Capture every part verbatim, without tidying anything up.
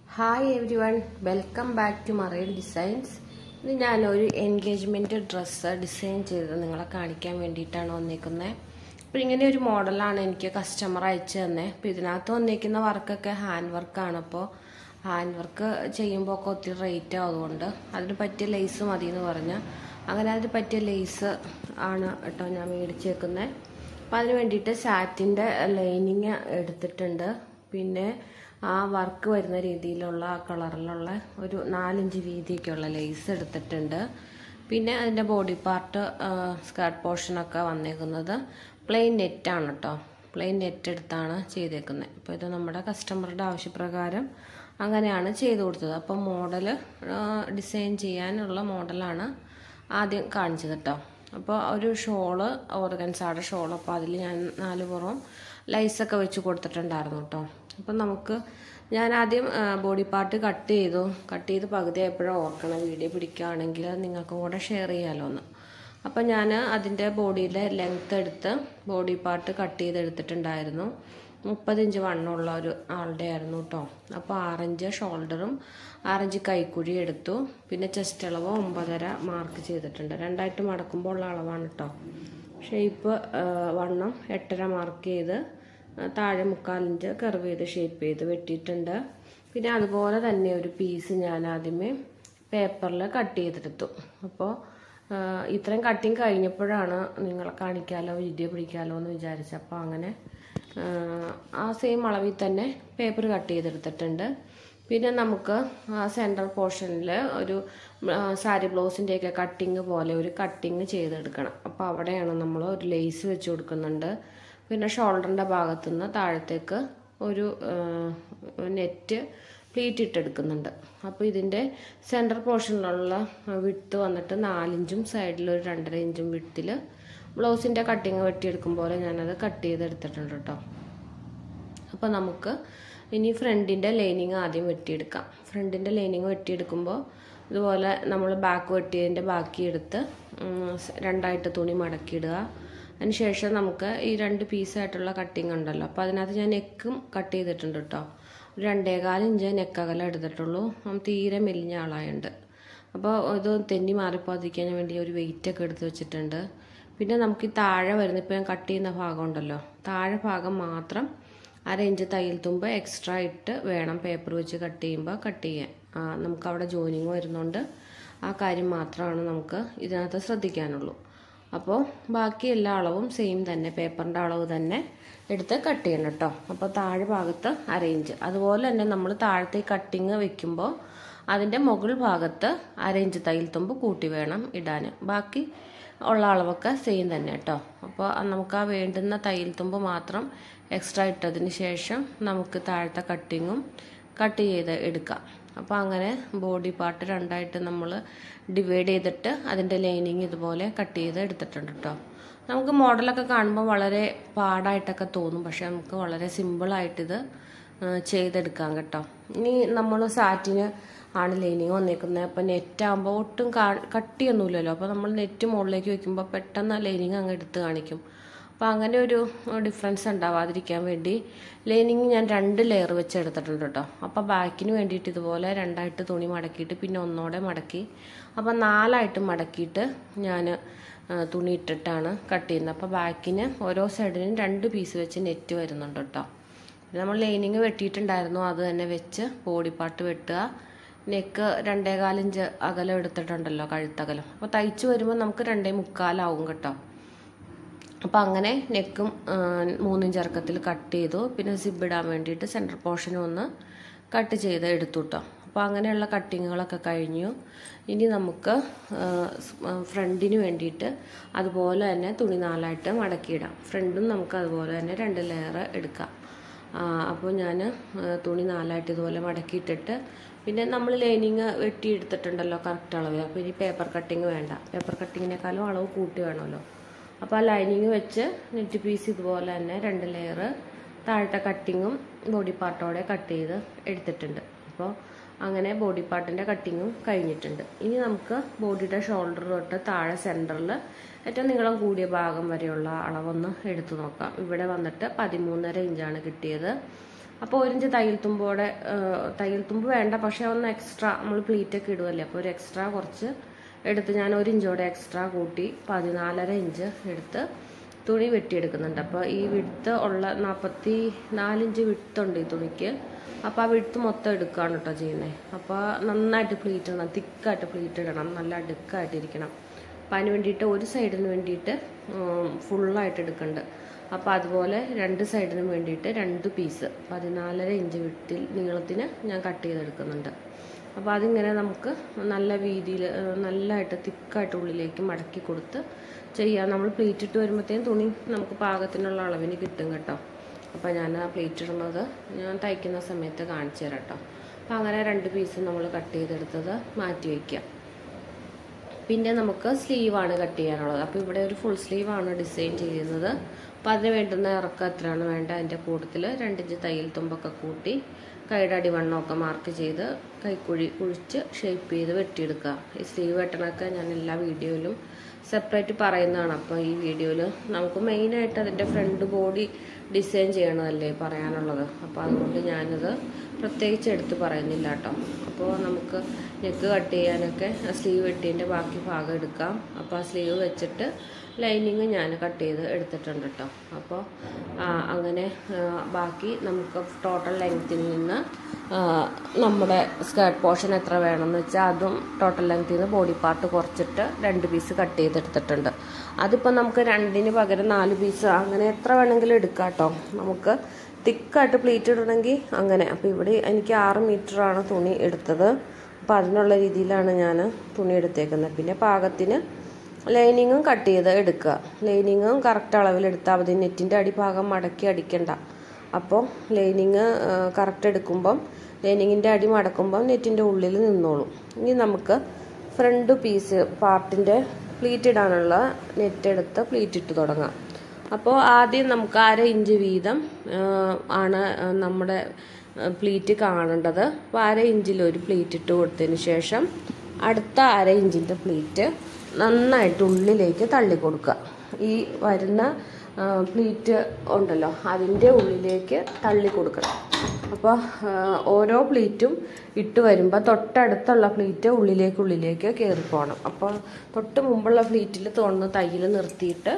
Hi everyone, welcome back to MARIYAM Designs. This is an engagement dress design ചെയ്തത് കാണിക്കാൻ വേണ്ടിയിട്ടാണ് വന്നിരിക്കുന്നത്. അപ്പോൾ ഇങ്ങനെ ഒരു മോഡലാണ് എനിക്ക് കസ്റ്റമർ അയച്ചു തന്നെ. അപ്പോൾ ഇതിനകത്ത് വന്നിരിക്കുന്ന വർക്ക് ഒക്കെ ഹാൻഡ് വർക്ക് ആണ്. അപ്പോൾ ഹാൻഡ് വർക്ക് ചെയ്യുമ്പോൾ ഒക്കെ ഒത്തിരി റേറ്റ് ആവുന്നുണ്ട്. അതിന് പറ്റിയ ലേസ് മതി എന്ന് പറഞ്ഞു. അങ്ങനെ അതിന് പറ്റിയ ലേസ് ആണ് ട്ടോ ഞാൻ മേടിച്ചേക്കുന്നത്. അപ്പോൾ അതിന് വേണ്ടിയിട്ട് സാറ്റിന്റെ ലൈനിങ് എടുത്തിട്ടുണ്ട്. പിന്നെ ആ വർക്ക് വരുന്ന രീതിയിലുള്ള ആ കളറിലുള്ള ഒരു നാലിഞ്ച് വീതിയൊക്കെയുള്ള ലേസ് എടുത്തിട്ടുണ്ട്. പിന്നെ അതിൻ്റെ ബോഡി പാർട്ട് സ്കേർട്ട് പോർഷനൊക്കെ വന്നേക്കുന്നത് പ്ലെയിൻ നെറ്റാണ് കേട്ടോ. പ്ലെയിൻ നെറ്റ് എടുത്താണ് ചെയ്തേക്കുന്നത്. അപ്പോൾ ഇത് നമ്മുടെ കസ്റ്റമറുടെ ആവശ്യപ്രകാരം അങ്ങനെയാണ് ചെയ്തു കൊടുത്തത്. അപ്പം മോഡൽ ഡിസൈൻ ചെയ്യാനുള്ള മോഡലാണ് ആദ്യം കാണിച്ചത് കേട്ടോ. അപ്പോൾ ഒരു ഷോള് ഓർഗൻസാടെ ഷോൾ. അപ്പോൾ അതിൽ ഞാൻ നാല് പുറം ലൈസൊക്കെ വെച്ച് കൊടുത്തിട്ടുണ്ടായിരുന്നു കേട്ടോ. അപ്പം നമുക്ക് ഞാൻ ആദ്യം ബോഡി പാർട്ട് കട്ട് ചെയ്തു. കട്ട് ചെയ്ത് പകുതി ആയപ്പോഴും ഓർക്കണം വീഡിയോ പിടിക്കുകയാണെങ്കിൽ നിങ്ങൾക്കും കൂടെ ഷെയർ ചെയ്യാമല്ലോ എന്ന്. അപ്പം ഞാൻ അതിൻ്റെ ബോഡിയിലെ ലെങ്ത്ത് എടുത്ത് ബോഡി പാർട്ട് കട്ട് ചെയ്തെടുത്തിട്ടുണ്ടായിരുന്നു. മുപ്പതിഞ്ച് വണ്ണമുള്ള ഒരു ആളുടെ ആയിരുന്നു കേട്ടോ. അപ്പോൾ ആറിഞ്ച് ഷോൾഡറും ആറിഞ്ച് കൈക്കുഴി എടുത്തു. പിന്നെ ചെസ്റ്റ് അളവ് ഒമ്പതര മാർക്ക് ചെയ്തിട്ടുണ്ട്. രണ്ടായിട്ട് മടക്കുമ്പോൾ ഉള്ള അളവാണ് കേട്ടോ. ഷേപ്പ് വണ്ണം എട്ടര മാർക്ക് ചെയ്ത് താഴെ മുക്കാലിഞ്ച് കർവ് ചെയ്ത് ഷേപ്പ് ചെയ്ത് വെട്ടിയിട്ടുണ്ട്. പിന്നെ അതുപോലെ തന്നെ ഒരു പീസ് ഞാൻ ആദ്യമേ പേപ്പറിൽ കട്ട് ചെയ്തെടുത്തു. അപ്പോൾ ഇത്രയും കട്ടിങ് കഴിഞ്ഞപ്പോഴാണ് നിങ്ങളെ കാണിക്കാമല്ലോ വീഡിയോ പിടിക്കാമല്ലോ എന്ന് വിചാരിച്ചത്. അപ്പോൾ അങ്ങനെ ആ സെയിം അളവിൽ തന്നെ പേപ്പർ കട്ട് ചെയ്തെടുത്തിട്ടുണ്ട്. പിന്നെ നമുക്ക് ആ സെൻട്രൽ പോർഷനിൽ ഒരു സാരി ബ്ലൗസിൻ്റെയൊക്കെ കട്ടിങ് പോലെ ഒരു കട്ടിങ് ചെയ്തെടുക്കണം. അപ്പോൾ അവിടെയാണ് നമ്മൾ ഒരു ലേസ് വെച്ച് കൊടുക്കുന്നുണ്ട്. പിന്നെ ഷോൾഡറിൻ്റെ ഭാഗത്തുനിന്ന് താഴത്തേക്ക് ഒരു നെറ്റ് പ്ലീറ്റ് ഇട്ടെടുക്കുന്നുണ്ട്. അപ്പോൾ ഇതിൻ്റെ സെൻറ്റർ പോർഷനിലുള്ള വിഡ്ത്ത് വന്നിട്ട് നാലിഞ്ചും സൈഡിൽ ഒരു രണ്ടര ഇഞ്ചും വിഡ്ത്തിൽ ബ്ലൗസിൻ്റെ കട്ടിങ് വെട്ടിയെടുക്കും പോലെ ഞാനത് കട്ട് ചെയ്തെടുത്തിട്ടുണ്ട് കേട്ടോ. അപ്പോൾ നമുക്ക് ഇനി ഫ്രണ്ടിൻ്റെ ലൈനിങ് ആദ്യം വെട്ടിയെടുക്കാം. ഫ്രണ്ടിൻ്റെ ലൈനിങ് വെട്ടിയെടുക്കുമ്പോൾ ഇതുപോലെ നമ്മൾ ബാക്ക് വെട്ടിയതിൻ്റെ ബാക്കി എടുത്ത് രണ്ടായിട്ട് തുണി മടക്കിയിടുക. അതിന് ശേഷം നമുക്ക് ഈ രണ്ട് പീസായിട്ടുള്ള കട്ടിങ് ഉണ്ടല്ലോ. അപ്പോൾ അതിനകത്ത് ഞാൻ നെക്കും കട്ട് ചെയ്തിട്ടുണ്ട് കേട്ടോ. ഒരു രണ്ടേകാൽ ഇഞ്ച് നെക്കകലം എടുത്തിട്ടുള്ളൂ. തീരെ മെലിഞ്ഞ ആളായുണ്ട്. അപ്പോൾ ഇത് തെന്നി മാറിപ്പോതിരിക്കാൻ വേണ്ടി ഒരു വെയിറ്റൊക്കെ എടുത്ത് വെച്ചിട്ടുണ്ട്. പിന്നെ നമുക്ക് ഈ താഴെ വരുന്ന ഇപ്പോൾ ഞാൻ കട്ട് ചെയ്യുന്ന ഭാഗം ഉണ്ടല്ലോ, താഴെ ഭാഗം മാത്രം അര ഇഞ്ച് തയ്യൽ തുമ്പ് എക്സ്ട്രാ ഇട്ട് വേണം പേപ്പർ വെച്ച് കട്ട് ചെയ്യുമ്പോൾ കട്ട് ചെയ്യാൻ. നമുക്കവിടെ ജോയിനിങ് വരുന്നുണ്ട്. ആ കാര്യം മാത്രമാണ് നമുക്ക് ഇതിനകത്ത് ശ്രദ്ധിക്കാനുള്ളൂ. അപ്പോൾ ബാക്കി എല്ലാ അളവും സെയിം തന്നെ, പേപ്പറിൻ്റെ അളവ് തന്നെ എടുത്ത് കട്ട് ചെയ്യണം കേട്ടോ. അപ്പോൾ താഴെ ഭാഗത്ത് അര ഇഞ്ച്. അതുപോലെ തന്നെ നമ്മൾ താഴത്തെ കട്ടിങ് വെക്കുമ്പോൾ അതിൻ്റെ മുകൾ ഭാഗത്ത് അര ഇഞ്ച് തയ്യൽ തുമ്പ് കൂട്ടി വേണം ഇടാൻ. ബാക്കി ഉള്ള അളവൊക്കെ സെയിം തന്നെ കേട്ടോ. അപ്പോൾ നമുക്ക് ആ വേണ്ടുന്ന തയ്യൽ തുമ്പ് മാത്രം എക്സ്ട്രാ ഇട്ടതിന് ശേഷം നമുക്ക് താഴത്തെ കട്ടിങ്ങും കട്ട് ചെയ്ത് എടുക്കാം. അപ്പോൾ അങ്ങനെ ബോഡി പാർട്ട് രണ്ടായിട്ട് നമ്മൾ ഡിവൈഡ് ചെയ്തിട്ട് അതിൻ്റെ ലൈനിങ് ഇതുപോലെ കട്ട് ചെയ്ത് എടുത്തിട്ടുണ്ട് കേട്ടോ. നമുക്ക് മോഡലൊക്കെ കാണുമ്പോൾ വളരെ പാടായിട്ടൊക്കെ തോന്നും, പക്ഷെ നമുക്ക് വളരെ സിമ്പിളായിട്ടിത് ചെയ്തെടുക്കാം കേട്ടോ. ഇനി നമ്മൾ സാറ്റിന് ആണ് ലൈനിങ് വന്നേക്കുന്നത്. അപ്പോൾ നെറ്റ് ആകുമ്പോൾ ഒട്ടും കട്ടിയൊന്നുമില്ലല്ലോ. അപ്പോൾ നമ്മൾ നെറ്റ് മുകളിലേക്ക് വെക്കുമ്പോൾ പെട്ടെന്ന് ലൈനിങ് അങ്ങ് എടുത്ത് കാണിക്കും. അപ്പോൾ അങ്ങനെ ഒരു ഡിഫറൻസ് ഉണ്ടാവാതിരിക്കാൻ വേണ്ടി ലൈനിങ് ഞാൻ രണ്ട് ലെയർ വെച്ച് എടുത്തിട്ടുണ്ട് കേട്ടോ. അപ്പോൾ ബാക്കിന് വേണ്ടിയിട്ട് ഇതുപോലെ രണ്ടായിട്ട് തുണി മടക്കിയിട്ട് പിന്നെ ഒന്നോടെ മടക്കി, അപ്പോൾ നാലായിട്ട് മടക്കിയിട്ട് ഞാൻ തുണി ഇട്ടിട്ടാണ് കട്ട് ചെയ്യുന്നത്. അപ്പോൾ ബാക്കിന് ഓരോ സൈഡിനും രണ്ട് പീസ് വെച്ച് നെറ്റ് വരുന്നുണ്ട് കേട്ടോ. നമ്മൾ ലൈനിങ് വെട്ടിയിട്ടുണ്ടായിരുന്നു, അത് തന്നെ വെച്ച് ബോഡി പാർട്ട് വെട്ടുക. നെക്ക് രണ്ടേകാലിഞ്ച് അകലം എടുത്തിട്ടുണ്ടല്ലോ, കഴുത്തകലം. അപ്പോൾ തയ്ച്ച് വരുമ്പോൾ നമുക്ക് രണ്ടേ മുക്കാലാവും കേട്ടോ. അപ്പോൾ അങ്ങനെ നെക്കും മൂന്നിഞ്ച് ഇറക്കത്തിൽ കട്ട് ചെയ്തു. പിന്നെ സിബ് ഇടാൻ വേണ്ടിയിട്ട് സെൻറ്റർ പോർഷനും ഒന്ന് കട്ട് ചെയ്ത് എടുത്തു കേട്ടോ. അപ്പോൾ അങ്ങനെയുള്ള കട്ടിങ്ങുകളൊക്കെ കഴിഞ്ഞു. ഇനി നമുക്ക് ഫ്രണ്ടിന് വേണ്ടിയിട്ട് അതുപോലെ തന്നെ തുണി നാലായിട്ട് മടക്കിയിടാം. ഫ്രണ്ടും നമുക്ക് അതുപോലെ തന്നെ രണ്ട് ലെയർ എടുക്കാം. അപ്പോൾ ഞാൻ തുണി നാലായിട്ട് ഇതുപോലെ മടക്കിയിട്ടിട്ട് പിന്നെ നമ്മൾ ലൈനിങ് വെട്ടിയെടുത്തിട്ടുണ്ടല്ലോ കറക്റ്റ് അളവിൽ. അപ്പോൾ ഇനി പേപ്പർ കട്ടിങ് വേണ്ട, പേപ്പർ കട്ടിങ്ങിനേക്കാളും അളവ് കൂട്ടി വേണമല്ലോ. അപ്പോൾ ആ ലൈനിങ് വെച്ച് നെറ്റ് പീസ് ഇതുപോലെ തന്നെ രണ്ട് ലെയർ താഴത്തെ കട്ടിങ്ങും ബോഡി പാർട്ടോടെ കട്ട് ചെയ്ത് എടുത്തിട്ടുണ്ട്. അപ്പോൾ അങ്ങനെ ബോഡി പാർട്ടിൻ്റെ കട്ടിങ്ങും കഴിഞ്ഞിട്ടുണ്ട്. ഇനി നമുക്ക് ബോഡിയുടെ ഷോൾഡർ തൊട്ട് താഴെ സെൻറ്ററിൽ ഏറ്റവും നീളം കൂടിയ ഭാഗം വരെയുള്ള അളവൊന്ന് എടുത്തു നോക്കാം. ഇവിടെ വന്നിട്ട് പതിമൂന്നര ഇഞ്ചാണ് കിട്ടിയത്. അപ്പോൾ ഒരു ഇഞ്ച് തയ്യൽ തുമ്പോടെ തയ്യൽ തുമ്പ് വേണ്ട, പക്ഷെ ഒന്ന് എക്സ്ട്രാ നമ്മൾ പ്ലീറ്റൊക്കെ ഇടുമല്ലേ, അപ്പോൾ ഒരു എക്സ്ട്രാ കുറച്ച് എടുത്ത് ഞാൻ ഒരു ഇഞ്ചോടെ എക്സ്ട്രാ കൂട്ടി പതിനാലര ഇഞ്ച് എടുത്ത് തുണി വെട്ടിയെടുക്കുന്നുണ്ട്. അപ്പോൾ ഈ വിഡ്ത്ത് ഉള്ള നാൽപ്പത്തി നാലിഞ്ച് വിഡ്ത്തുണ്ട് ഈ തുണിക്ക്. അപ്പോൾ ആ വിഡ്ത്ത് മൊത്തം എടുക്കുകയാണ് കേട്ടോ ചെയ്യുന്നത്. അപ്പോൾ നന്നായിട്ട് പ്ലീറ്റ് ഇടണം, തിക്കായിട്ട് പ്ലീറ്റ് ഇടണം, നല്ല അടുക്കായിട്ടിരിക്കണം. അപ്പം അതിന് വേണ്ടിയിട്ട് ഒരു സൈഡിന് വേണ്ടിയിട്ട് ഫുള്ളായിട്ട് എടുക്കുന്നുണ്ട്. അപ്പോൾ അതുപോലെ രണ്ട് സൈഡിനും വേണ്ടിയിട്ട് രണ്ട് പീസ് പതിനാലര ഇഞ്ച് വിട്ടിൽ നീളത്തിന് ഞാൻ കട്ട് ചെയ്തെടുക്കുന്നുണ്ട്. അപ്പോൾ അതിങ്ങനെ നമുക്ക് നല്ല വീതിയിൽ നല്ലതായിട്ട് തിക്കായിട്ട് ഉള്ളിലേക്ക് മടക്കി കൊടുത്ത് ചെയ്യാം. നമ്മൾ പ്ലീറ്റ് ഇട്ട് വരുമ്പോഴത്തേക്കും തുണി നമുക്ക് പാകത്തിനുള്ള അളവിന് കിട്ടും കേട്ടോ. അപ്പോൾ ഞാൻ ആ പ്ലീറ്റ് ഇടുന്നത് ഞാൻ തയ്ക്കുന്ന സമയത്ത് കാണിച്ചു തരാം കേട്ടോ. അപ്പോൾ അങ്ങനെ രണ്ട് പീസ് നമ്മൾ കട്ട് ചെയ്തെടുത്തത് മാറ്റി വയ്ക്കുക. പിന്നെ നമുക്ക് സ്ലീവാണ് കട്ട് ചെയ്യാനുള്ളത്. അപ്പോൾ ഇവിടെ ഒരു ഫുൾ സ്ലീവാണ് ഡിസൈൻ ചെയ്യുന്നത്. അപ്പോൾ അതിന് വേണ്ടുന്ന ഇറക്കം എത്രയാണ് വേണ്ട അതിൻ്റെ കൂട്ടത്തിൽ രണ്ടിഞ്ച് തയ്യൽ തുമ്പൊക്കെ കൂട്ടി കൈയുടെ അടിവണ്ണമൊക്കെ മാർക്ക് ചെയ്ത് കൈക്കുഴി കുഴിച്ച് ഷേപ്പ് ചെയ്ത് വെട്ടിയെടുക്കുക. ഈ സ്ലീവ് വെട്ടണമൊക്കെ ഞാൻ എല്ലാ വീഡിയോയിലും സെപ്പറേറ്റ് പറയുന്നതാണ്. അപ്പോൾ ഈ വീഡിയോയിൽ നമുക്ക് മെയിനായിട്ട് അതിൻ്റെ ഫ്രണ്ട് ബോഡി ഡിസൈൻ ചെയ്യണതല്ലേ പറയാനുള്ളത്. അപ്പോൾ അതുകൊണ്ട് ഞാനത് പ്രത്യേകിച്ച് എടുത്ത് പറയുന്നില്ല കേട്ടോ. അപ്പോൾ നമുക്ക് നെക്ക് കട്ട് ചെയ്യാനൊക്കെ സ്ലീവ് വെട്ടിയതിൻ്റെ ബാക്കി ഭാഗം എടുക്കാം. അപ്പോൾ ആ സ്ലീവ് വെച്ചിട്ട് ലൈനിങ് ഞാൻ കട്ട് ചെയ്ത് എടുത്തിട്ടുണ്ട് കേട്ടോ. അപ്പോൾ അങ്ങനെ ബാക്കി നമുക്ക് ടോട്ടൽ ലെങ്ത്തിൽ നിന്ന് നമ്മുടെ സ്കേർട്ട് പോർഷൻ എത്ര വേണമെന്ന് വെച്ചാൽ അതും ടോട്ടൽ ലെങ്ത്തിൽ നിന്ന് ബോഡി പാർട്ട് കുറച്ചിട്ട് രണ്ട് പീസ് കട്ട് ചെയ്തെടുത്തിട്ടുണ്ട്. അതിപ്പോൾ നമുക്ക് രണ്ടിന് പകരം നാല് പീസ് അങ്ങനെ എത്ര വേണമെങ്കിലും എടുക്കാം കേട്ടോ. നമുക്ക് തിക്കായിട്ട് പ്ലീറ്റ് ഇടണമെങ്കിൽ അങ്ങനെ. അപ്പോൾ ഇവിടെ എനിക്ക് ആറ് മീറ്ററാണ് തുണി എടുത്തത്. അപ്പോൾ അതിനുള്ള രീതിയിലാണ് ഞാൻ തുണി എടുത്തേക്കുന്നത്. പിന്നെ പാകത്തിന് ലൈനിങ്ങും കട്ട് ചെയ്ത് എടുക്കുക. ലൈനിങ്ങും കറക്റ്റ് അളവിലെടുത്താൽ മതി. നെറ്റിൻ്റെ അടിഭാഗം മടക്കി അടിക്കണ്ട. അപ്പോൾ ലൈനിങ് കറക്റ്റ് എടുക്കുമ്പം ലൈനിങ്ങിൻ്റെ അടി മടക്കുമ്പം നെറ്റിൻ്റെ ഉള്ളിൽ നിന്നോളും. ഇനി നമുക്ക് ഫ്രണ്ട് പീസ് പാർട്ടിൻ്റെ പ്ലീറ്റ് ഇടാനുള്ള നെറ്റ് എടുത്ത് പ്ലീറ്റ് ഇട്ട് തുടങ്ങാം. അപ്പോൾ ആദ്യം നമുക്ക് അര ഇഞ്ച് വീതം ആണ് നമ്മുടെ പ്ലീറ്റ് കാണേണ്ടത്. അപ്പോൾ അര ഇഞ്ചിൽ ഒരു പ്ലീറ്റ് ഇട്ട് കൊടുത്തതിന് ശേഷം അടുത്ത അര ഇഞ്ചിൻ്റെ പ്ലീറ്റ് നന്നായിട്ട് ഉള്ളിലേക്ക് തള്ളി കൊടുക്കുക. ഈ വരുന്ന പ്ലീറ്റ് ഉണ്ടല്ലോ അതിൻ്റെ ഉള്ളിലേക്ക് തള്ളി കൊടുക്കണം. അപ്പോൾ ഓരോ പ്ലീറ്റും ഇട്ട് വരുമ്പോൾ തൊട്ടടുത്തുള്ള പ്ലീറ്റ് ഉള്ളിലേക്ക് ഉള്ളിലേക്ക് കയറിപ്പോകണം. അപ്പോൾ തൊട്ട് മുമ്പുള്ള പ്ലീറ്റിൽ തുറന്ന് തയ്യൽ നിർത്തിയിട്ട്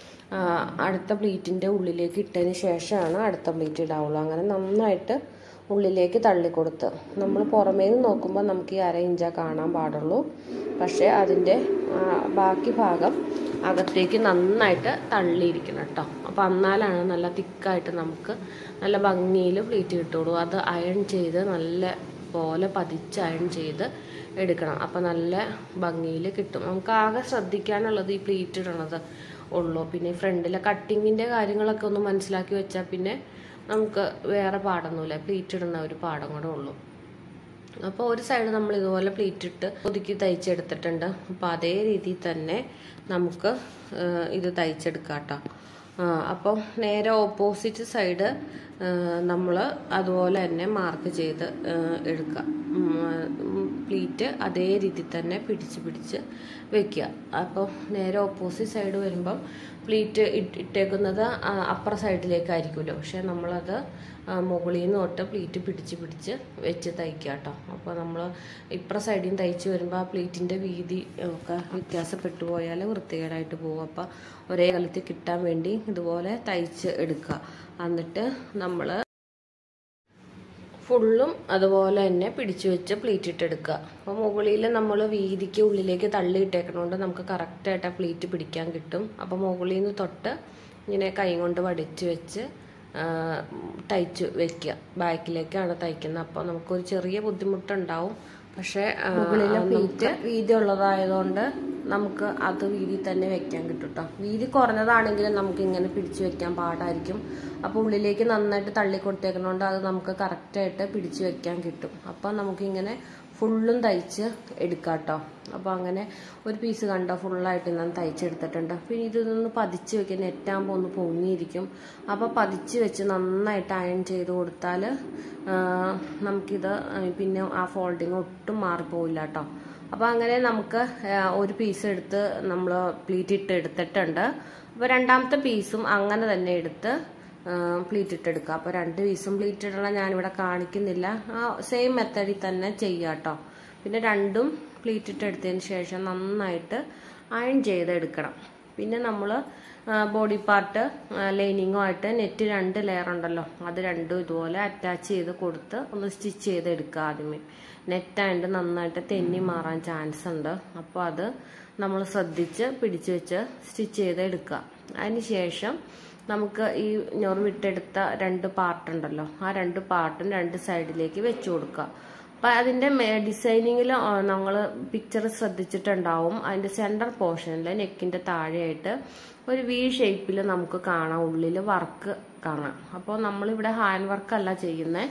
അടുത്ത പ്ലീറ്റിൻ്റെ ഉള്ളിലേക്ക് ഇട്ടതിന് ശേഷമാണ് അടുത്ത പ്ലീറ്റ് ഇടാവുള്ളൂ. അങ്ങനെ നന്നായിട്ട് ഉള്ളിലേക്ക് തള്ളിക്കൊടുത്ത് നമ്മൾ പുറമേ നിന്ന് നോക്കുമ്പോൾ നമുക്ക് ഈ അര ഇഞ്ച കാണാൻ പാടുള്ളൂ. പക്ഷേ അതിൻ്റെ ബാക്കി ഭാഗം അകത്തേക്ക് നന്നായിട്ട് തള്ളിയിരിക്കണം കേട്ടോ. അപ്പോൾ എന്നാലാണ് നല്ല തിക്കായിട്ട് നമുക്ക് നല്ല ഭംഗിയിൽ പ്ലീറ്റ് കിട്ടുള്ളൂ. അത് അയൺ ചെയ്ത് നല്ല പോലെ പതിച്ച് അയൺ ചെയ്ത് എടുക്കണം. അപ്പോൾ നല്ല ഭംഗിയിൽ കിട്ടും. നമുക്ക് ആകെ ശ്രദ്ധിക്കാനുള്ളത് ഈ പ്ലീറ്റ് ഇടണത് ഉള്ളൂ. പിന്നെ ഫ്രണ്ടിലെ കട്ടിങ്ങിൻ്റെ കാര്യങ്ങളൊക്കെ ഒന്ന് മനസ്സിലാക്കി വെച്ചാൽ പിന്നെ നമുക്ക് വേറെ പാടൊന്നുമില്ല. പ്ലീറ്റ് ഇടുന്ന ഒരു പാടം കൂടെ ഉള്ളൂ. അപ്പോൾ ഒരു സൈഡ് നമ്മൾ ഇതുപോലെ പ്ലീറ്റ് ഇട്ട് ഒതുക്കി തയ്ച്ചെടുത്തിട്ടുണ്ട്. അപ്പോൾ അതേ രീതിയിൽ തന്നെ നമുക്ക് ഇത് തയ്ച്ചെടുക്കാം കേട്ടോ. അപ്പോൾ നേരെ ഓപ്പോസിറ്റ് സൈഡ് നമ്മൾ അതുപോലെ തന്നെ മാർക്ക് ചെയ്ത് എടുക്കുക. പ്ലീറ്റ് അതേ രീതിയിൽ തന്നെ പിടിച്ച് പിടിച്ച് വെക്കുക. അപ്പോൾ നേരെ ഓപ്പോസിറ്റ് സൈഡ് വരുമ്പം പ്ലീറ്റ് ഇട്ടേക്കുന്നത് അപ്പുറ സൈഡിലേക്കായിരിക്കുമല്ലോ. പക്ഷെ നമ്മളത് മുകളിൽ നിന്ന് തൊട്ട് പ്ലീറ്റ് പിടിച്ച് പിടിച്ച് വെച്ച് തയ്ക്കുക കേട്ടോ. അപ്പോൾ നമ്മൾ ഇപ്പുറ സൈഡിൽ നിന്ന് തയ്ച്ച് വരുമ്പോൾ ആ പ്ലീറ്റിൻ്റെ വീതി ഒക്കെ വ്യത്യാസപ്പെട്ടു പോയാൽ വൃത്തികേടായിട്ട് പോകും. അപ്പോൾ ഒരേ കാലത്ത് കിട്ടാൻ വേണ്ടി ഇതുപോലെ തയ്ച്ച് എടുക്കുക. എന്നിട്ട് നമ്മൾ ഫുള്ളും അതുപോലെ തന്നെ പിടിച്ചു വെച്ച് പ്ലീറ്റ് ഇട്ടെടുക്കുക. അപ്പോൾ മുകളിൽ നമ്മൾ വീതിക്ക് ഉള്ളിലേക്ക് തള്ളിയിട്ടേക്കണോണ്ട് നമുക്ക് കറക്റ്റായിട്ട് ആ പ്ലീറ്റ് പിടിക്കാൻ കിട്ടും. അപ്പോൾ മുകളിൽ നിന്ന് തൊട്ട് ഇങ്ങനെ കൈ കൊണ്ട് വടിച്ച് വെച്ച് തയ്ച്ച് വെക്കുക. ബാക്കിലേക്കാണ് തയ്ക്കുന്നത്. അപ്പോൾ നമുക്കൊരു ചെറിയ ബുദ്ധിമുട്ടുണ്ടാവും. പക്ഷേ മുകളിലെ പ്ലീറ്റ് വീതി ഉള്ളതായതുകൊണ്ട് നമുക്ക് അത് വീതി തന്നെ വെക്കാൻ കിട്ടും കേട്ടോ. വീതി കുറഞ്ഞതാണെങ്കിൽ നമുക്ക് ഇങ്ങനെ പിടിച്ചു വെക്കാൻ പാടായിരിക്കും. അപ്പോൾ ഉള്ളിലേക്ക് നന്നായിട്ട് തള്ളി കൊടുത്തേക്കുന്നതുകൊണ്ട് അത് നമുക്ക് കറക്റ്റായിട്ട് പിടിച്ചു വെക്കാൻ കിട്ടും. അപ്പം നമുക്കിങ്ങനെ ഫുള്ളും തയ്ച്ച് എടുക്കാം കേട്ടോ. അപ്പോൾ അങ്ങനെ ഒരു പീസ് കണ്ടോ ഫുള്ളായിട്ട് ഞാൻ തയ്ച്ചെടുത്തിട്ടുണ്ട്. പിന്നെ ഇതൊന്ന് പതിച്ച് വെക്കുക. നെറ്റാകുമ്പോൾ ഒന്ന് പൊങ്ങിയിരിക്കും. അപ്പോൾ പതിച്ച് വെച്ച് നന്നായിട്ട് അയൺ ചെയ്ത് കൊടുത്താൽ നമുക്കിത് പിന്നെ ആ ഫോൾഡിങ് ഒട്ടും മാറിപ്പോയില്ല കേട്ടോ. അപ്പോൾ അങ്ങനെ നമുക്ക് ഒരു പീസ് എടുത്ത് നമ്മൾ പ്ലീറ്റ് ഇട്ട് എടുത്തിട്ടുണ്ട്. അപ്പോൾ രണ്ടാമത്തെ പീസും അങ്ങനെ തന്നെ എടുത്ത് പ്ലീറ്റ് ഇട്ടെടുക്കുക. അപ്പോൾ രണ്ട് പീസും പ്ലീറ്റ് ഇടണം ഞാനിവിടെ കാണിക്കുന്നില്ല, ആ സെയിം മെത്തേഡിൽ തന്നെ ചെയ്യുക കേട്ടോ. പിന്നെ രണ്ടും പ്ലീറ്റ് ഇട്ടെടുത്തതിന് ശേഷം നന്നായിട്ട് അയൺ ചെയ്തെടുക്കണം. പിന്നെ നമ്മൾ ബോഡി പാർട്ട് ലൈനിങ്ങുമായിട്ട് നെറ്റ് രണ്ട് ലെയർ ഉണ്ടല്ലോ, അത് രണ്ടും ഇതുപോലെ അറ്റാച്ച് ചെയ്ത് കൊടുത്ത് ഒന്ന് സ്റ്റിച്ച് ചെയ്തെടുക്കുക. ആദ്യമേ നെറ്റായിട്ട് നന്നായിട്ട് തെന്നി മാറാൻ ചാൻസ് ഉണ്ട്, അപ്പോൾ അത് നമ്മൾ ശ്രദ്ധിച്ച് പിടിച്ച് വെച്ച് സ്റ്റിച്ച് ചെയ്തെടുക്കുക. അതിന് ശേഷം നമുക്ക് ഈ ഞൊറിവിട്ടെടുത്ത രണ്ട് പാർട്ടുണ്ടല്ലോ, ആ രണ്ട് പാർട്ടും രണ്ട് സൈഡിലേക്ക് വെച്ച് കൊടുക്കുക. അപ്പം അതിൻ്റെ ഡിസൈനിങ്ങിൽ നമ്മൾ പിക്ചർ ശ്രദ്ധിച്ചിട്ടുണ്ടാവും. അതിൻ്റെ സെൻറ്റർ പോർഷനിൽ നെക്കിൻ്റെ താഴെയായിട്ട് ഒരു വി ഷേപ്പിൽ നമുക്ക് കാണാം, ഉള്ളിൽ വർക്ക് കാണാം. അപ്പോൾ നമ്മളിവിടെ ഹാൻഡ് വർക്കല്ല ചെയ്യുന്നത്,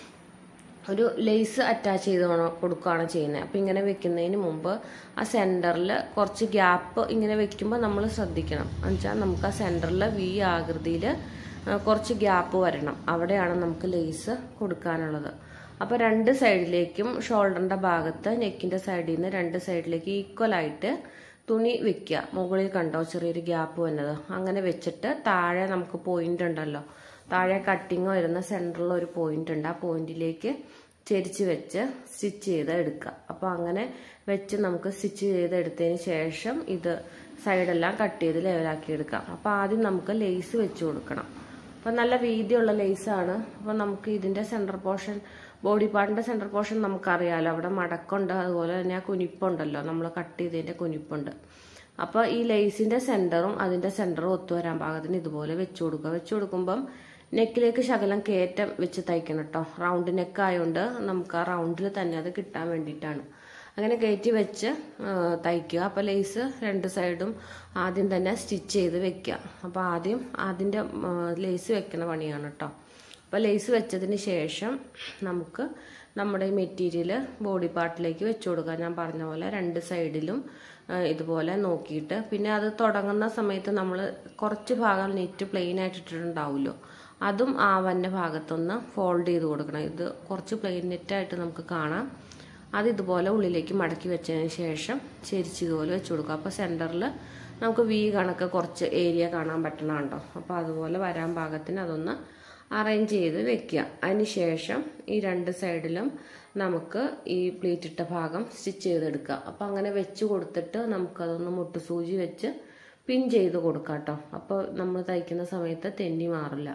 ഒരു ലേസ് അറ്റാച്ച് ചെയ്ത് കൊടുക്കുകയാണ് ചെയ്യുന്നത്. അപ്പം ഇങ്ങനെ വെക്കുന്നതിന് മുമ്പ് ആ സെൻറ്ററിൽ കുറച്ച് ഗ്യാപ്പ് ഇങ്ങനെ വെക്കുമ്പോൾ നമ്മൾ ശ്രദ്ധിക്കണം. എന്നുവെച്ചാൽ നമുക്ക് ആ സെൻറ്ററിൽ വി ആകൃതിയിൽ കുറച്ച് ഗ്യാപ്പ് വരണം, അവിടെയാണ് നമുക്ക് ലേസ് കൊടുക്കാനുള്ളത്. അപ്പോൾ രണ്ട് സൈഡിലേക്കും ഷോൾഡറിൻ്റെ ഭാഗത്ത് നെക്കിൻ്റെ സൈഡിൽ നിന്ന് രണ്ട് സൈഡിലേക്ക് ഈക്വലായിട്ട് തുണി വെക്കുക. മുകളിൽ കണ്ടോ ചെറിയൊരു ഗ്യാപ്പ് വന്നത്, അങ്ങനെ വെച്ചിട്ട് താഴെ നമുക്ക് പോയിന്റ് ഉണ്ടല്ലോ, താഴെ കട്ടിങ് വരുന്ന സെൻറ്ററിൽ ഒരു പോയിന്റ് ഉണ്ട്, ആ പോയിന്റിലേക്ക് ചെരിച്ച് വെച്ച് സ്റ്റിച്ച് ചെയ്ത് എടുക്കുക. അപ്പോൾ അങ്ങനെ വെച്ച് നമുക്ക് സ്റ്റിച്ച് ചെയ്തെടുത്തതിന് ശേഷം ഇത് സൈഡെല്ലാം കട്ട് ചെയ്ത് ലെവലാക്കി എടുക്കാം. അപ്പോൾ ആദ്യം നമുക്ക് ലേസ് വെച്ച് കൊടുക്കണം. അപ്പോൾ നല്ല വീതിയുള്ള ലേസാണ്. അപ്പോൾ നമുക്ക് ഇതിൻ്റെ സെൻറ്റർ പോർഷൻ, ബോഡി പാർട്ടിൻ്റെ സെൻറ്റർ പോർഷൻ നമുക്കറിയാമല്ലോ, അവിടെ മടക്കുണ്ട്, അതുപോലെ തന്നെ ആ കുനിപ്പുണ്ടല്ലോ, നമ്മൾ കട്ട് ചെയ്തതിൻ്റെ കുനിപ്പുണ്ട്. അപ്പോൾ ഈ ലേസിൻ്റെ സെൻറ്ററും അതിൻ്റെ സെൻറ്ററും ഒത്തുവരാൻ പാകത്തിന് ഇതുപോലെ വെച്ച് കൊടുക്കുക. വെച്ച് കൊടുക്കുമ്പം നെക്കിലേക്ക് ശകലം കയറ്റം വെച്ച് തയ്ക്കണം കേട്ടോ. റൗണ്ട് നെക്ക് ആയതുകൊണ്ട് നമുക്ക് ആ റൗണ്ടിൽ തന്നെ അത് കിട്ടാൻ വേണ്ടിയിട്ടാണ്. അങ്ങനെ കയറ്റി വെച്ച് തയ്ക്കുക. അപ്പോൾ ലേസ് രണ്ട് സൈഡും ആദ്യം തന്നെ സ്റ്റിച്ച് ചെയ്ത് വെക്കുക. അപ്പോൾ ആദ്യം അതിൻ്റെ ലേസ് വെക്കുന്ന പണിയാണ് കേട്ടോ. അപ്പോൾ ലേസ് വെച്ചതിന് ശേഷം നമുക്ക് നമ്മുടെ മെറ്റീരിയൽ ബോഡി പാർട്ടിലേക്ക് വെച്ച് കൊടുക്കാം. ഞാൻ പറഞ്ഞ പോലെ രണ്ട് സൈഡിലും ഇതുപോലെ നോക്കിയിട്ട്, പിന്നെ അത് തുടങ്ങുന്ന സമയത്ത് നമ്മൾ കുറച്ച് ഭാഗം നെറ്റ് പ്ലെയിൻ ആയിട്ട് ഇട്ടിട്ടുണ്ടാവുമല്ലോ, അതും ആ വന്ന ഭാഗത്തൊന്ന് ഫോൾഡ് ചെയ്ത് കൊടുക്കണം. ഇത് കുറച്ച് പ്ലെയിൻ നെറ്റായിട്ട് നമുക്ക് കാണാം. അത് ഇതുപോലെ ഉള്ളിലേക്ക് മടക്കി വെച്ചതിന് ശേഷം ചെരിച്ച് ഇതുപോലെ വെച്ച് കൊടുക്കുക. അപ്പോൾ സെൻറ്ററിൽ നമുക്ക് വി കണക്ക് കുറച്ച് ഏരിയ കാണാൻ പറ്റണമുണ്ടോ, അപ്പോൾ അതുപോലെ വരാൻ പാകത്തിന് അതൊന്ന് അറേഞ്ച് ചെയ്ത് വെക്കുക. അതിന് ശേഷം ഈ രണ്ട് സൈഡിലും നമുക്ക് ഈ പ്ലീറ്റ് ഇട്ട ഭാഗം സ്റ്റിച്ച് ചെയ്തെടുക്കുക. അപ്പോൾ അങ്ങനെ വെച്ച് കൊടുത്തിട്ട് നമുക്കതൊന്ന് മുട്ടുസൂചി വെച്ച് പിൻ ചെയ്ത് കൊടുക്കാം കേട്ടോ. അപ്പോൾ നമ്മൾ തയ്ക്കുന്ന സമയത്ത് തെന്നി മാറില്ല.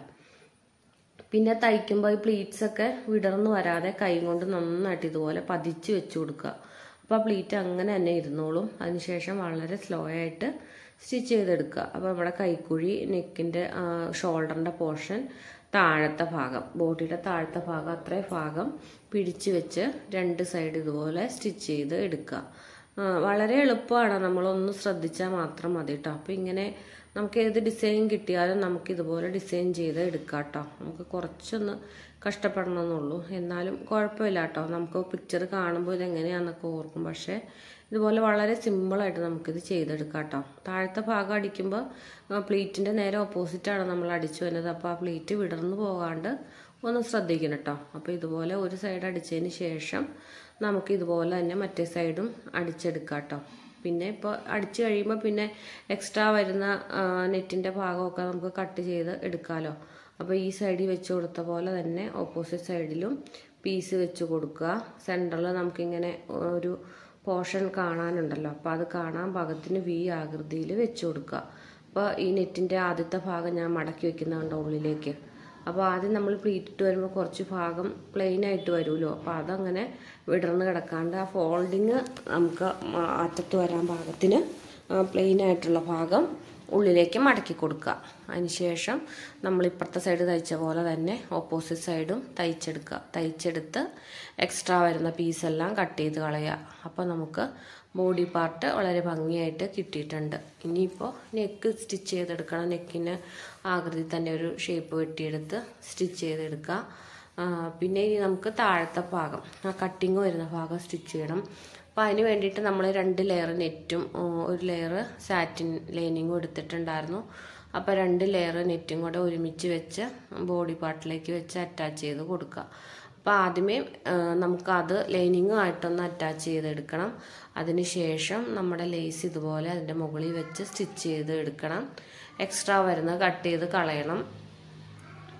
പിന്നെ തയ്ക്കുമ്പോൾ ഈ പ്ലീറ്റ്സ് ഒക്കെ വിടർന്ന് വരാതെ കൈ കൊണ്ട് നന്നായിട്ട് ഇതുപോലെ പതിച്ച് വെച്ച് കൊടുക്കുക. അപ്പോൾ ആ പ്ലീറ്റ് അങ്ങനെ തന്നെ ഇരുന്നോളും. അതിനുശേഷം വളരെ സ്ലോ ആയിട്ട് സ്റ്റിച്ച് ചെയ്തെടുക്കുക. അപ്പോൾ നമ്മുടെ കൈക്കുഴി, നെക്കിൻ്റെ ഷോൾഡറിൻ്റെ പോർഷൻ, താഴത്തെ ഭാഗം, ബോഡിയുടെ താഴത്തെ ഭാഗം, അത്രയും ഭാഗം പിടിച്ച് വെച്ച് രണ്ട് സൈഡ് ഇതുപോലെ സ്റ്റിച്ച് ചെയ്ത് എടുക്കുക. വളരെ എളുപ്പമാണ്, നമ്മളൊന്ന് ശ്രദ്ധിച്ചാൽ മാത്രം മതി കേട്ടോ. അപ്പോൾ ഇങ്ങനെ നമുക്ക് ഏത് ഡിസൈൻ കിട്ടിയാലും നമുക്ക് ഇതുപോലെ ഡിസൈൻ ചെയ്ത് എടുക്കാം കേട്ടോ. നമുക്ക് കുറച്ചൊന്ന് കഷ്ടപ്പെടണമെന്നുള്ളൂ, എന്നാലും കുഴപ്പമില്ല കേട്ടോ. നമുക്ക് പിക്ചർ കാണുമ്പോൾ ഇതെങ്ങനെയാണെന്നൊക്കെ ഓർക്കും, പക്ഷേ ഇതുപോലെ വളരെ സിമ്പിളായിട്ട് നമുക്കിത് ചെയ്തെടുക്കാം കേട്ടോ. താഴത്തെ ഭാഗം അടിക്കുമ്പോൾ പ്ലീറ്റിൻ്റെ നേരെ ഓപ്പോസിറ്റാണ് നമ്മൾ അടിച്ചു വരുന്നത്. അപ്പോൾ ആ പ്ലീറ്റ് വിടർന്നു പോകാണ്ട് ഒന്ന് ശ്രദ്ധിക്കണം കേട്ടോ. അപ്പോൾ ഇതുപോലെ ഒരു സൈഡ് അടിച്ചതിന് ശേഷം നമുക്ക് ഇതുപോലെ തന്നെ മറ്റേ സൈഡും അടിച്ചെടുക്കാം കേട്ടോ. പിന്നെ ഇപ്പോൾ അടിച്ചു കഴിയുമ്പോൾ പിന്നെ എക്സ്ട്രാ വരുന്ന നെറ്റിൻ്റെ ഭാഗമൊക്കെ നമുക്ക് കട്ട് ചെയ്ത് എടുക്കാമല്ലോ. അപ്പോൾ ഈ സൈഡിൽ വെച്ച് കൊടുത്ത പോലെ തന്നെ ഓപ്പോസിറ്റ് സൈഡിലും പീസ് വെച്ച് കൊടുക്കുക. സെൻറ്ററിൽ നമുക്കിങ്ങനെ ഒരു പോർഷൻ കാണാനുണ്ടല്ലോ, അപ്പോൾ അത് കാണാൻ പാകത്തിന് വി ആകൃതിയിൽ വെച്ച് കൊടുക്കുക. അപ്പോൾ ഈ നെറ്റിൻ്റെ ആദ്യത്തെ ഭാഗം ഞാൻ മടക്കി വെക്കുന്നുണ്ട് ഉള്ളിലേക്ക്. അപ്പോൾ ആദ്യം നമ്മൾ പ്ലീറ്റ് ഇട്ട് വരുമ്പോൾ കുറച്ച് ഭാഗം പ്ലെയിൻ ആയിട്ട് വരുമല്ലോ, അപ്പോൾ അതങ്ങനെ വിടർന്ന് കിടക്കാണ്ട് ആ ഫോൾഡിങ് നമുക്ക് അറ്റത്ത് വരാൻ പാകത്തിന് പ്ലെയിൻ ആയിട്ടുള്ള ഭാഗം ഉള്ളിലേക്ക് മടക്കി കൊടുക്കുക. അതിനുശേഷം നമ്മൾ ഇപ്പുറത്തെ സൈഡ് തയ്ച്ച പോലെ തന്നെ ഓപ്പോസിറ്റ് സൈഡും തയ്ച്ചെടുക്കുക. തയ്ച്ചെടുത്ത് എക്സ്ട്രാ വരുന്ന പീസെല്ലാം കട്ട് ചെയ്ത് കളയുക. അപ്പോൾ നമുക്ക് ബോഡി പാർട്ട് വളരെ ഭംഗിയായിട്ട് കിട്ടിയിട്ടുണ്ട്. ഇനിയിപ്പോൾ നെക്ക് സ്റ്റിച്ച് ചെയ്തെടുക്കണം. നെക്കിന് ആകൃതി തന്നെ ഒരു ഷേപ്പ് വെട്ടിയെടുത്ത് സ്റ്റിച്ച് ചെയ്തെടുക്കുക. പിന്നെ ഇനി നമുക്ക് താഴത്തെ ഭാഗം, ആ കട്ടിങ് വരുന്ന ഭാഗം സ്റ്റിച്ച് ചെയ്യണം. അപ്പോൾ അതിന് വേണ്ടിയിട്ട് നമ്മൾ രണ്ട് ലെയർ നെറ്റും ഒരു ലെയർ സാറ്റിൻ ലൈനിങ്ങും എടുത്തിട്ടുണ്ടായിരുന്നു. അപ്പോൾ രണ്ട് ലെയർ നെറ്റും കൂടെ ഒരുമിച്ച് വെച്ച് ബോഡി പാർട്ടിലേക്ക് വെച്ച് അറ്റാച്ച് ചെയ്ത് കൊടുക്കുക. അപ്പോൾ ആദ്യമേ നമുക്കത് ലൈനിങ്ങുമായിട്ടൊന്ന് അറ്റാച്ച് ചെയ്തെടുക്കണം. അതിന് ശേഷം നമ്മുടെ ലേസ് ഇതുപോലെ അതിൻ്റെ മുകളിൽ വെച്ച് സ്റ്റിച്ച് ചെയ്ത് എടുക്കണം. എക്സ്ട്രാ വരുന്ന കട്ട് ചെയ്ത് കളയണം.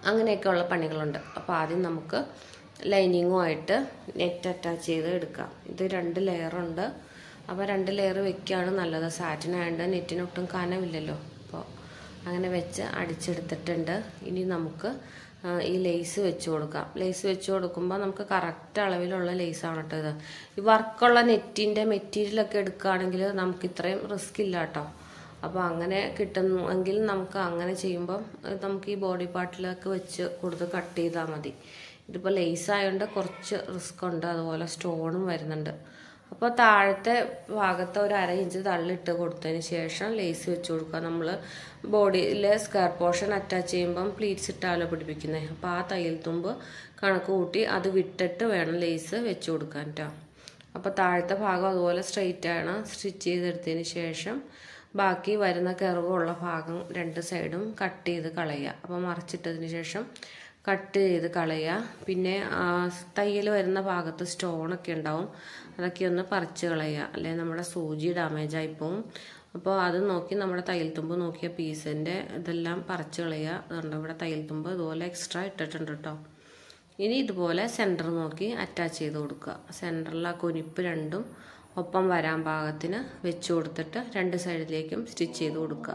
അങ്ങനെയൊക്കെയുള്ള പണികളുണ്ട്. അപ്പോൾ ആദ്യം നമുക്ക് ലൈനിങ്ങുമായിട്ട് നെറ്റ് അറ്റാച്ച് ചെയ്ത് എടുക്കാം. ഇത് രണ്ട് ലെയറുണ്ട്. അപ്പോൾ രണ്ട് ലെയർ വെക്കുകയാണ് നല്ലത്. സാറ്റിനായതുകൊണ്ട് നെറ്റിനൊട്ടും കനമില്ലല്ലോ. അപ്പോൾ അങ്ങനെ വെച്ച് അടിച്ചെടുത്തിട്ടുണ്ട്. ഇനി നമുക്ക് ഈ ലേസ് വെച്ച് കൊടുക്കാം. ലേസ് വെച്ച് കൊടുക്കുമ്പോൾ നമുക്ക് കറക്റ്റ് അളവിലുള്ള ലേസാണ് കേട്ടോ ഇത്. ഈ വർക്കുള്ള നെറ്റിൻ്റെ മെറ്റീരിയലൊക്കെ എടുക്കുകയാണെങ്കിൽ നമുക്ക് ഇത്രയും റിസ്ക് ഇല്ല കേട്ടോ. അപ്പോൾ അങ്ങനെ കിട്ടുന്നെങ്കിൽ നമുക്ക് അങ്ങനെ ചെയ്യുമ്പം നമുക്ക് ഈ ബോഡി പാർട്ടിലൊക്കെ വെച്ച് കൊടുത്ത് കട്ട് ചെയ്താൽ മതി. ഇതിപ്പോൾ ലേസ് ആയതുകൊണ്ട് കുറച്ച് റിസ്ക് ഉണ്ട്. അതുപോലെ സ്റ്റോണും വരുന്നുണ്ട്. അപ്പോൾ താഴത്തെ ഭാഗത്ത് ഒരു അര ഇഞ്ച് തള്ളിട്ട് കൊടുത്തതിന് ശേഷം ലേസ് വെച്ച് കൊടുക്കുക. നമ്മൾ ബോഡിയിൽ സ്ക്വയർ പോർഷൻ അറ്റാച്ച് ചെയ്യുമ്പം പ്ലീറ്റ്സ് ഇട്ടാലോ പിടിപ്പിക്കുന്നത്. അപ്പോൾ ആ തയ്യൽ തുമ്പ് കണക്ക് കൂട്ടി അത് വിട്ടിട്ട് വേണം ലേസ് വെച്ച് കൊടുക്കാൻ കേട്ടോ. അപ്പോൾ താഴത്തെ ഭാഗം അതുപോലെ സ്ട്രെയിറ്റ് ആണ് സ്റ്റിച്ച് ചെയ്തെടുത്തതിന് ശേഷം ബാക്കി വരുന്ന കർവുള്ള ഭാഗം രണ്ട് സൈഡും കട്ട് ചെയ്ത് കളയുക. അപ്പോൾ മറിച്ചിട്ടതിന് ശേഷം കട്ട് ചെയ്ത് കളയുക. പിന്നെ തയ്യൽ വരുന്ന ഭാഗത്ത് സ്റ്റോണൊക്കെ ഉണ്ടാവും. അതൊക്കെ ഒന്ന് പറിച്ച് കളയുക, അല്ലെങ്കിൽ നമ്മുടെ സൂചി ഡാമേജ് ആയിപ്പോവും. അപ്പോൾ അത് നോക്കി നമ്മുടെ തയ്യൽ തുമ്പ് നോക്കിയ പീസിൻ്റെ ഇതെല്ലാം പറിച്ച് കളയുക. അതുകൊണ്ട് ഇവിടെ തയ്യൽ തുമ്പ് ഇതുപോലെ എക്സ്ട്രാ ഇട്ടിട്ടുണ്ട് കേട്ടോ. ഇനി ഇതുപോലെ സെൻറ്റർ നോക്കി അറ്റാച്ച് ചെയ്ത് കൊടുക്കുക. സെൻറ്ററിൽ ആ കുനിപ്പ് രണ്ടും ഒപ്പം വരാൻ പാകത്തിന് വെച്ച് കൊടുത്തിട്ട് രണ്ട് സൈഡിലേക്കും സ്റ്റിച്ച് ചെയ്ത് കൊടുക്കുക.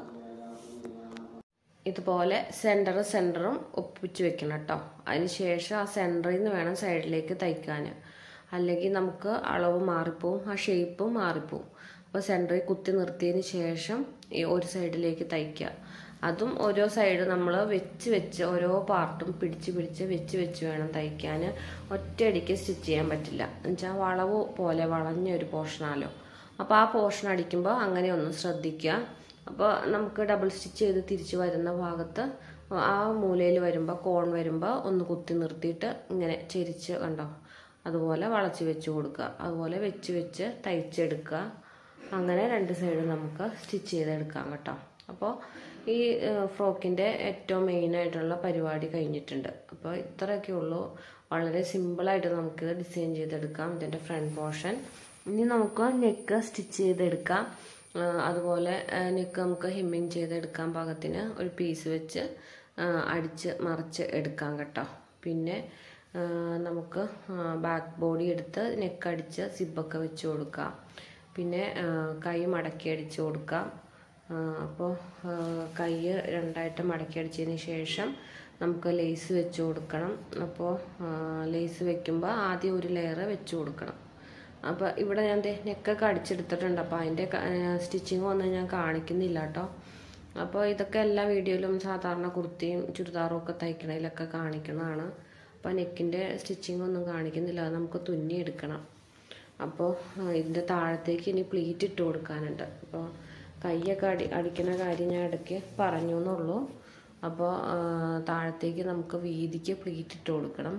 ഇതുപോലെ സെൻറ്റർ സെൻറ്ററും ഒപ്പിച്ച് വെക്കണം കേട്ടോ. അതിന് ശേഷം ആ സെൻറ്ററിൽ നിന്ന് വേണം സൈഡിലേക്ക് തയ്ക്കാൻ, അല്ലെങ്കിൽ നമുക്ക് അളവ് മാറിപ്പോവും, ആ ഷേപ്പും മാറിപ്പോവും. അപ്പോൾ സെൻറ്ററിൽ കുത്തി നിർത്തിയതിന് ശേഷം ഈ ഒരു സൈഡിലേക്ക് തയ്ക്കുക. അതും ഓരോ സൈഡ് നമ്മൾ വെച്ച് വെച്ച് ഓരോ പാർട്ടും പിടിച്ച് പിടിച്ച് വെച്ച് വെച്ച് വേണം തയ്ക്കാൻ. ഒറ്റയടിക്ക് സ്റ്റിച്ച് ചെയ്യാൻ പറ്റില്ല. എന്നുവെച്ചാൽ വളവ് പോലെ വളഞ്ഞൊരു പോർഷനാണല്ലോ. അപ്പോൾ ആ പോർഷൻ അടിക്കുമ്പോൾ അങ്ങനെ ഒന്ന് ശ്രദ്ധിക്കുക. അപ്പോൾ നമുക്ക് ഡബിൾ സ്റ്റിച്ച് ചെയ്ത് തിരിച്ച് വരുന്ന ഭാഗത്ത് ആ മൂലയിൽ വരുമ്പോൾ കോൺ വരുമ്പോൾ ഒന്ന് കുത്തി നിർത്തിയിട്ട് ഇങ്ങനെ ചെരിച്ച് കണ്ടോ അതുപോലെ വളച്ച് വെച്ച് കൊടുക്കുക. അതുപോലെ വെച്ച് വെച്ച് തയ്ച്ചെടുക്കുക. അങ്ങനെ രണ്ട് സൈഡും നമുക്ക് സ്റ്റിച്ച് ചെയ്തെടുക്കാം കേട്ടോ. അപ്പോൾ ഈ ഫ്രോക്കിൻ്റെ ഏറ്റവും മെയിനായിട്ടുള്ള പരിപാടി കഴിഞ്ഞിട്ടുണ്ട്. അപ്പോൾ ഇത്രയൊക്കെ ഉള്ളൂ. വളരെ സിമ്പിളായിട്ട് നമുക്ക് ഡിസൈൻ ചെയ്തെടുക്കാം ഇതിൻ്റെ ഫ്രണ്ട് പോർഷൻ. ഇനി നമുക്ക് നെക്ക് സ്റ്റിച്ച് ചെയ്തെടുക്കാം. അതുപോലെ നെക്ക് നമുക്ക് ഹെമ്മിങ് ചെയ്തെടുക്കാൻ പാകത്തിന് ഒരു പീസ് വെച്ച് അടിച്ച് മറിച്ച് എടുക്കാം കേട്ടോ. പിന്നെ നമുക്ക് ബാക്ക് ബോഡി എടുത്ത് നെക്ക് അടിച്ച് സിബൊക്കെ വെച്ച് കൊടുക്കാം. പിന്നെ കൈ മടക്കി അടിച്ച് കൊടുക്കാം. അപ്പോൾ കൈ രണ്ടായിട്ട് മടക്കി അടിച്ചതിന് ശേഷം നമുക്ക് ലേസ് വെച്ച് കൊടുക്കണം. അപ്പോൾ ലേസ് വെക്കുമ്പോൾ ആദ്യം ഒരു ലെയർ വെച്ച് കൊടുക്കണം. അപ്പോൾ ഇവിടെ ഞാൻ നെക്കൊക്കെ അടിച്ചെടുത്തിട്ടുണ്ട്. അപ്പോൾ അതിൻ്റെ സ്റ്റിച്ചിങ് ഒന്നും ഞാൻ കാണിക്കുന്നില്ല കേട്ടോ. അപ്പോൾ ഇതൊക്കെ എല്ലാ വീഡിയോയിലും സാധാരണ കുർത്തിയും ചുരിദാറും ഒക്കെ തയ്ക്കണതിലൊക്കെ കാണിക്കുന്നതാണ്. അപ്പോൾ നെക്കിൻ്റെ സ്റ്റിച്ചിങ് ഒന്നും കാണിക്കുന്നില്ല, അത് നമുക്ക് തുന്നി എടുക്കണം. അപ്പോൾ ഇതിൻ്റെ താഴത്തേക്ക് ഇനി പ്ലീറ്റ് ഇട്ട് കൊടുക്കാനുണ്ട്. അപ്പോൾ കൈയൊക്കെ അടി അടിക്കുന്ന കാര്യം ഞാൻ ഇടയ്ക്ക് പറഞ്ഞു എന്നുള്ളൂ. അപ്പോൾ താഴത്തേക്ക് നമുക്ക് വീതിക്ക് പ്ലീറ്റ് ഇട്ട് കൊടുക്കണം.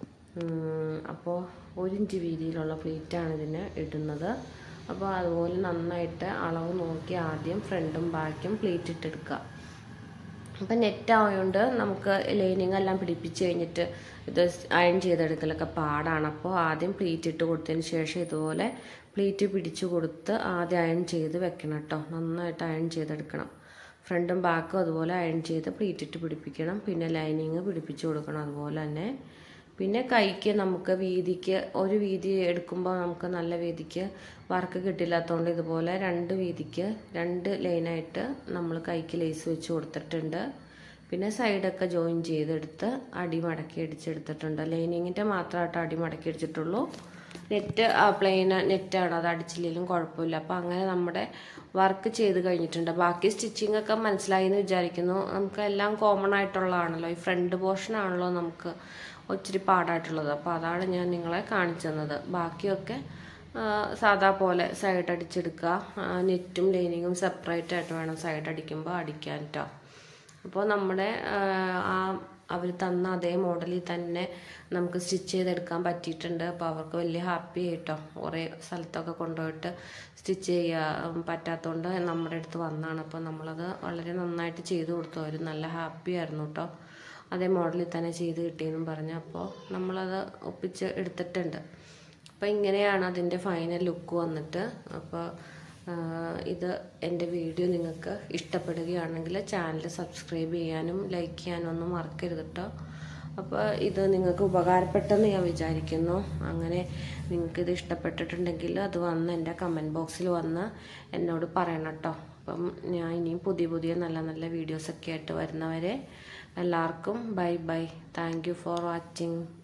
അപ്പോൾ ഒരു ഇഞ്ച് വീതിയിലുള്ള പ്ലീറ്റാണ് ഇതിന് ഇടുന്നത്. അപ്പോൾ അതുപോലെ നന്നായിട്ട് അളവ് നോക്കി ആദ്യം ഫ്രണ്ടും ബാക്കും പ്ലീറ്റ് ഇട്ടെടുക്കുക. അപ്പം നെറ്റ് ആയതുകൊണ്ട് നമുക്ക് ലൈനിങ് എല്ലാം പിടിപ്പിച്ച് കഴിഞ്ഞിട്ട് ഇത് അയൺ ചെയ്തെടുക്കലൊക്കെ പാടാണ്. അപ്പോൾ ആദ്യം പ്ലീറ്റ് ഇട്ട് കൊടുത്തതിന് ശേഷം ഇതുപോലെ പ്ലീറ്റ് പിടിച്ചു കൊടുത്ത് ആദ്യം അയൺ ചെയ്ത് വെക്കണം കേട്ടോ. നന്നായിട്ട് അയൺ ചെയ്തെടുക്കണം. ഫ്രണ്ടും ബാക്കും അതുപോലെ അയൺ ചെയ്ത് പ്ലീറ്റ് ഇട്ട് പിടിപ്പിക്കണം. പിന്നെ ലൈനിങ് പിടിപ്പിച്ച് കൊടുക്കണം അതുപോലെ തന്നെ. പിന്നെ കൈക്ക് നമുക്ക് വീതിക്ക് ഒരു വീതി എടുക്കുമ്പോൾ നമുക്ക് നല്ല വീതിക്ക് വർക്ക് കിട്ടില്ലാത്തതുകൊണ്ട് ഇതുപോലെ രണ്ട് വീതിക്ക് രണ്ട് ലൈനായിട്ട് നമ്മൾ കൈക്ക് ലേസ് വെച്ച് കൊടുത്തിട്ടുണ്ട്. പിന്നെ സൈഡൊക്കെ ജോയിൻ ചെയ്തെടുത്ത് അടി മടക്കി അടിച്ചെടുത്തിട്ടുണ്ട്. ലൈനിങ്ങിൻ്റെ മാത്രമായിട്ട് അടി മടക്കി അടിച്ചിട്ടുള്ളൂ. നെറ്റ് പ്ലെയിൻ നെറ്റാണ്, അത് അടിച്ചില്ലെങ്കിലും കുഴപ്പമില്ല. അപ്പോൾ അങ്ങനെ നമ്മുടെ വർക്ക് ചെയ്ത് കഴിഞ്ഞിട്ടുണ്ട്. ബാക്കി സ്റ്റിച്ചിങ് ഒക്കെ മനസ്സിലായി എന്ന് വിചാരിക്കുന്നു. നമുക്ക് എല്ലാം കോമൺ ആയിട്ടുള്ളതാണല്ലോ. ഈ ഫ്രണ്ട് പോർഷൻ ആണല്ലോ നമുക്ക് ഒത്തിരി പാടായിട്ടുള്ളത്. അപ്പോൾ അതാണ് ഞാൻ നിങ്ങളെ കാണിച്ചു തന്നത്. ബാക്കിയൊക്കെ സാധാ പോലെ സൈഡ് അടിച്ചെടുക്കുക. നെറ്റും ലൈനിങ്ങും സെപ്പറേറ്റ് ആയിട്ട് വേണം സൈഡ് അടിക്കുമ്പോൾ അടിക്കാൻ കേട്ടോ. അപ്പോൾ നമ്മുടെ ആ അവർ തന്ന അതേ മോഡലിൽ തന്നെ നമുക്ക് സ്റ്റിച്ച് ചെയ്തെടുക്കാൻ പറ്റിയിട്ടുണ്ട്. അപ്പോൾ അവർക്ക് വലിയ ഹാപ്പി ആയിട്ടോ. കുറേ സ്ഥലത്തൊക്കെ കൊണ്ടുപോയിട്ട് സ്റ്റിച്ച് ചെയ്യാൻ പറ്റാത്തതുകൊണ്ട് നമ്മുടെ അടുത്ത് വന്നതാണ്. അപ്പോൾ നമ്മളത് വളരെ നന്നായിട്ട് ചെയ്ത് കൊടുത്തു. അവർ നല്ല ഹാപ്പി ആയിരുന്നു കേട്ടോ. അതേ മോഡലിൽ തന്നെ ചെയ്ത് കിട്ടിയെന്നും പറഞ്ഞു. അപ്പോൾ നമ്മളത് ഒപ്പിച്ച് എടുത്തിട്ടുണ്ട്. അപ്പോൾ ഇങ്ങനെയാണ് അതിൻ്റെ ഫൈനൽ ലുക്ക് വന്നിട്ട്. അപ്പോൾ ഇത് എൻ്റെ വീഡിയോ നിങ്ങൾക്ക് ഇഷ്ടപ്പെടുകയാണെങ്കിൽ ചാനൽ സബ്സ്ക്രൈബ് ചെയ്യാനും ലൈക്ക് ചെയ്യാനും ഒന്നും മറക്കരുത് കേട്ടോ. അപ്പോൾ ഇത് നിങ്ങൾക്ക് ഉപകാരപ്പെട്ടെന്ന് ഞാൻ വിചാരിക്കുന്നു. അങ്ങനെ നിങ്ങൾക്കിത് ഇഷ്ടപ്പെട്ടിട്ടുണ്ടെങ്കിൽ അത് വന്ന് എൻ്റെ കമൻറ്റ് ബോക്സിൽ വന്ന് എന്നോട് പറയണം കേട്ടോ. അപ്പം ഞാൻ ഇനിയും പുതിയ പുതിയ നല്ല നല്ല വീഡിയോസൊക്കെ ആയിട്ട് വരുന്നവരെ എല്ലാവർക്കും bye bye. Thank you for watching.